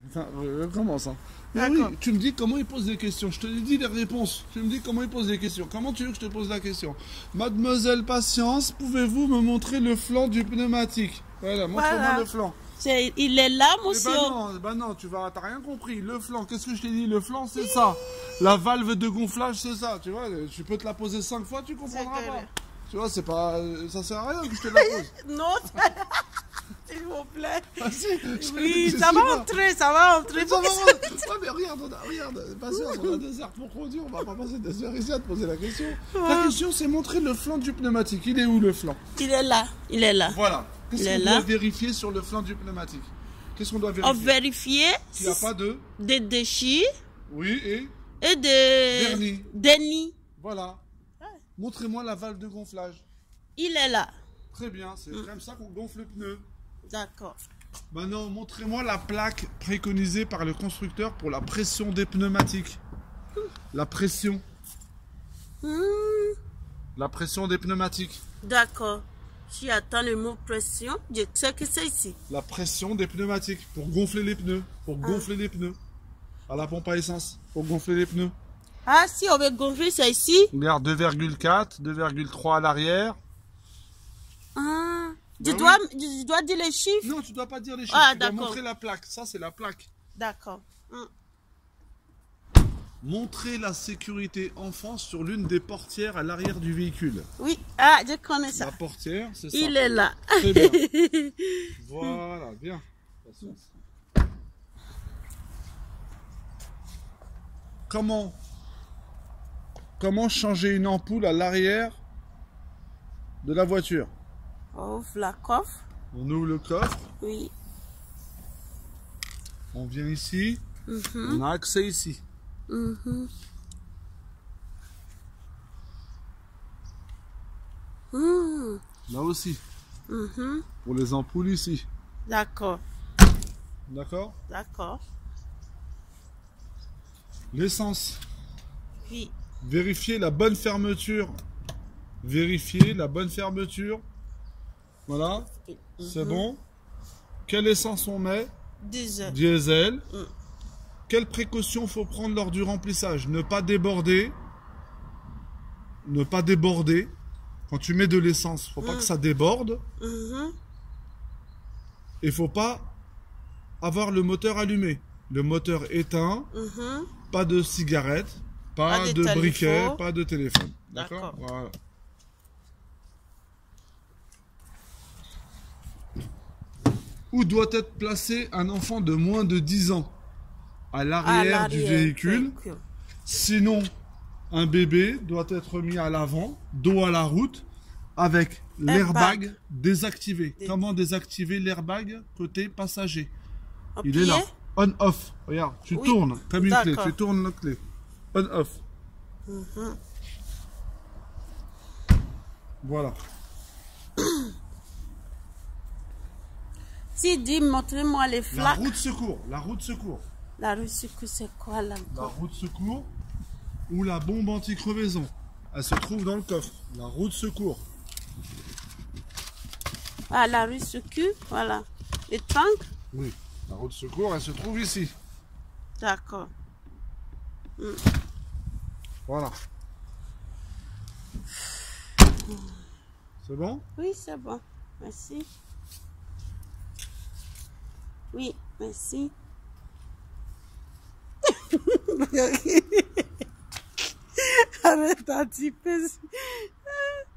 Enfin, comment ça? Mais oui, tu me dis comment il pose des questions. Je te dis les réponses. Tu me dis comment il pose des questions. Comment tu veux que je te pose la question? Mademoiselle Patience, pouvez-vous me montrer le flanc du pneumatique? Voilà, montre-moi le flanc. Il est là, monsieur. Bah non, t'as rien compris. Le flanc, qu'est-ce que je t'ai dit? Le flanc, c'est ça. La valve de gonflage, c'est ça. Tu vois, tu peux te la poser 5 fois, tu comprendras pas. Tu vois, c'est pas... Ça sert à rien que je te la pose. Non, s'il vous plaît. Ah, si, oui, ça va entrer, ça va entrer. Ouais, mais regarde, patience, on a 2 heures pour conduire, on va pas passer 2 heures ici à te poser la question. La question, c'est montrer le flanc du pneumatique. Il est où, le flanc? Il est là, il est là. Voilà. Qu'est-ce qu'on doit vérifier sur le flanc du pneumatique? Qu'est-ce qu'on doit vérifier? On vérifie s'il n'y a pas de... Des déchets. Oui, et de... Déni. Voilà. Montrez-moi la valve de gonflage. Il est là. Très bien, c'est comme ça qu'on gonfle le pneu. D'accord. Maintenant, montrez-moi la plaque préconisée par le constructeur pour la pression des pneumatiques. La pression. La pression des pneumatiques. D'accord. Si attends le mot pression, je sais que c'est ici. La pression des pneumatiques pour gonfler les pneus. Pour gonfler les pneus. À la pompe à essence. Pour gonfler les pneus. Ah, si on veut gonfler, c'est ici. Regarde, 2,4, 2,3 à l'arrière. Ah, je dois dire les chiffres? Non, tu ne dois pas dire les chiffres. Ah, tu dois montrer la plaque. Ça, c'est la plaque. D'accord. Montrer la sécurité enfant sur l'une des portières à l'arrière du véhicule. Oui, ah, je connais ça. La portière, c'est ça. Il est là. Très bien. Voilà, bien. Comment changer une ampoule à l'arrière de la voiture? On ouvre la coffre. On ouvre le coffre. Oui. On vient ici. On a accès ici. Là aussi. Pour les ampoules ici. D'accord. D'accord? D'accord. L'essence. Oui. Vérifier la bonne fermeture. Vérifier la bonne fermeture. Voilà. C'est bon. Quelle essence on met? Diesel. Diesel. Quelles précautions faut prendre lors du remplissage? Ne pas déborder. Ne pas déborder. Quand tu mets de l'essence, faut pas que ça déborde. Et faut pas avoir le moteur allumé. Le moteur éteint. Pas de cigarette. Pas de briquet. Pas de téléphone. D'accord? Voilà. Où doit être placé un enfant de moins de 10 ans? À l'arrière du véhicule. Sinon, un bébé doit être mis à l'avant, dos à la route, avec l'airbag désactivé. Comment désactiver l'airbag côté passager? Il est là. On-off. Regarde, tu tournes comme une clé. Tu tournes la clé. On-off. Voilà. Si dit, montrez-moi les flaques. La roue de secours. La roue de secours. La roue de secours, c'est quoi là? La roue de secours ou la bombe anti-crevaison. Elle se trouve dans le coffre. La roue de secours. Ah, la roue de secours, voilà. Les tanks? Oui. La roue de secours, elle se trouve ici. D'accord. Voilà. C'est bon? Oui, c'est bon. Merci. Oui, merci. Arrête un petit peu.